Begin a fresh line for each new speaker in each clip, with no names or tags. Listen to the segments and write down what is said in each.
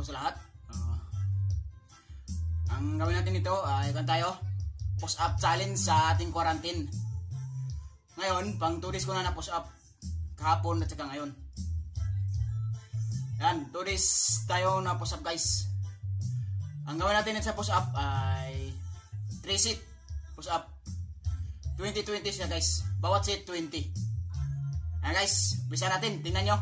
sa lahat. Ang gawin natin ito ay tayo push up challenge sa ating quarantine. Ngayon, pang 2 days ko na push up kahapon at saka ngayon. Yan, 2 days tayo na push up guys. Ang gawin natin sa push up ay 3 set push up. 20-20 siya guys. Bawat set 20. Yan guys, bisa natin. Tingnan nyo.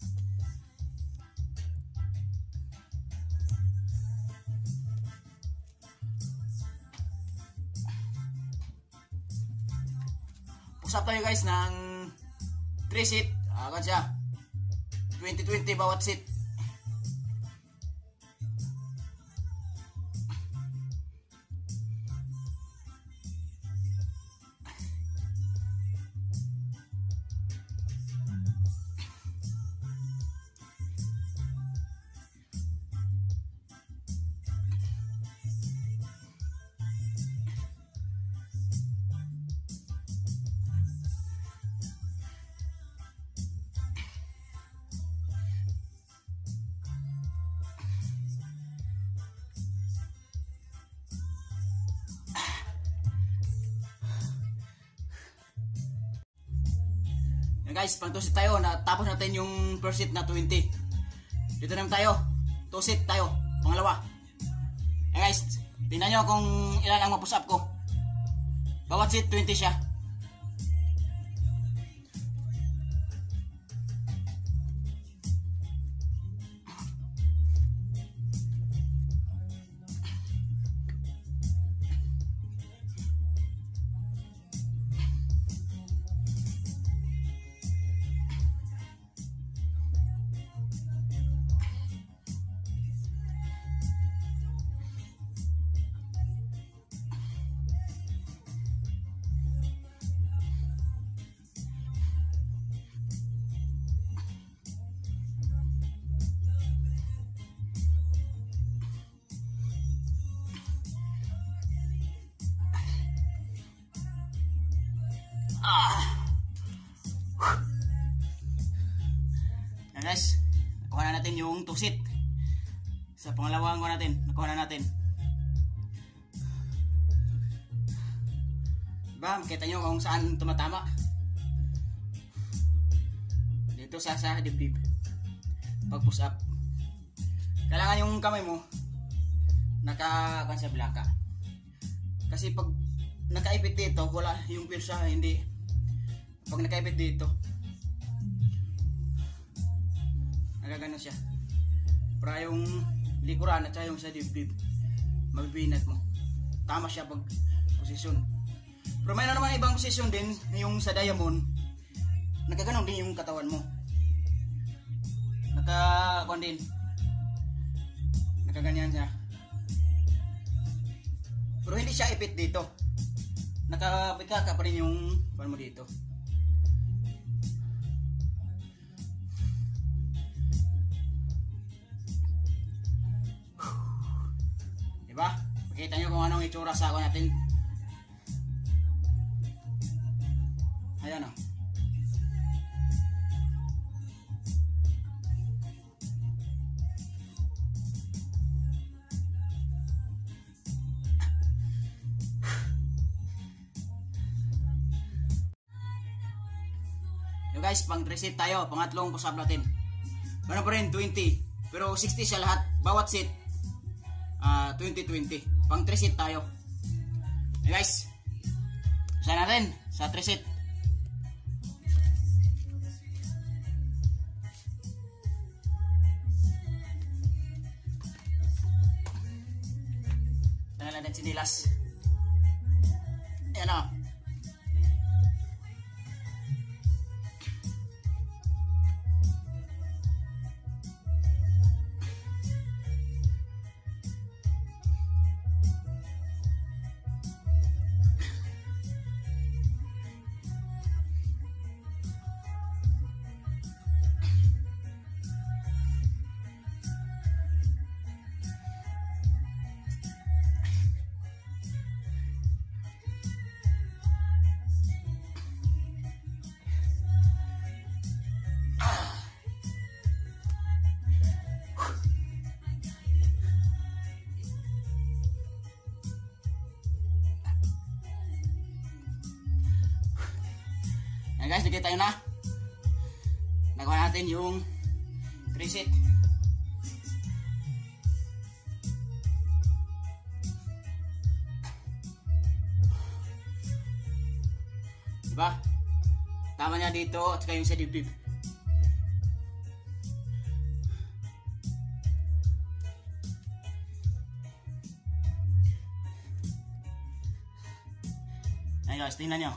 Push up tayo guys ng 3 set. Akan siya. 20-20 bawat set. Guys, pang 2 set tayo, natapos natin yung first set na 20. Dito naman tayo, 2 set tayo, pangalawa. Guys, tingnan nyo kung ilan ang ma-push up ko. Bawat set 20 siya. Yan guys, nakuha na natin yung 2 set. Sa pangalawang nakuha na natin. Diba, makita nyo kung saan tumatama. Dito sa dibdib. Pag push up, kailangan yung kamay mo nakakan sa blaka. Kasi pag nakaipit dito, wala yung pirsa, hindi. Pag nakaipit dito, nagagano siya. Para yung likuran at saka yung sa dibdib, mabibinat mo. Tama siya pag posisyon. Pero may na naman ibang posisyon din, yung sa diamond, nagaganon din yung katawan mo. Nakakuan din. Nakaganyan siya. Pero hindi siya ipit dito. Nakabika pa rin yung pan mo dito. Diba? Pakita nyo kung anong itsura sa ako natin. Ayan o. Yo guys, pang 3 set tayo. Pangatlong push up natin. Ano pa rin? 20. Pero 60 siya lahat. Bawat set 20-20. Pang 3 set tayo. Hey guys, usahin natin sa 3 set. Tanggal natin sinilas. Ayan o. Ayan guys, nakita nyo na. Nagawa natin yung preset. Diba? Tama niya dito at saka yung sa dibdib. Ayan guys, tingnan nyo.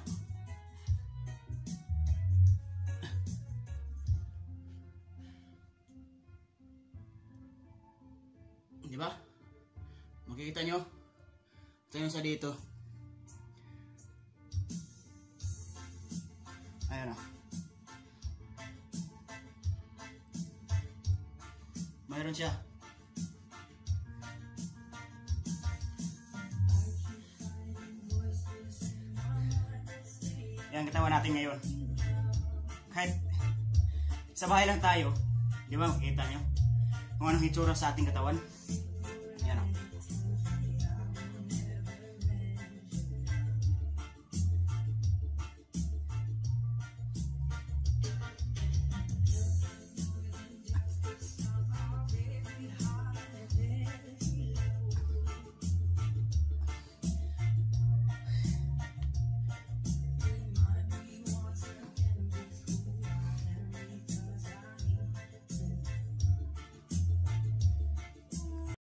Diba? Makikita nyo? Ito yung sa dito. Ayan o. Mayroon siya. Yan katawan natin ngayon. Kahit sa bahay lang tayo, di ba makikita nyo kung anong itsura sa ating katawan.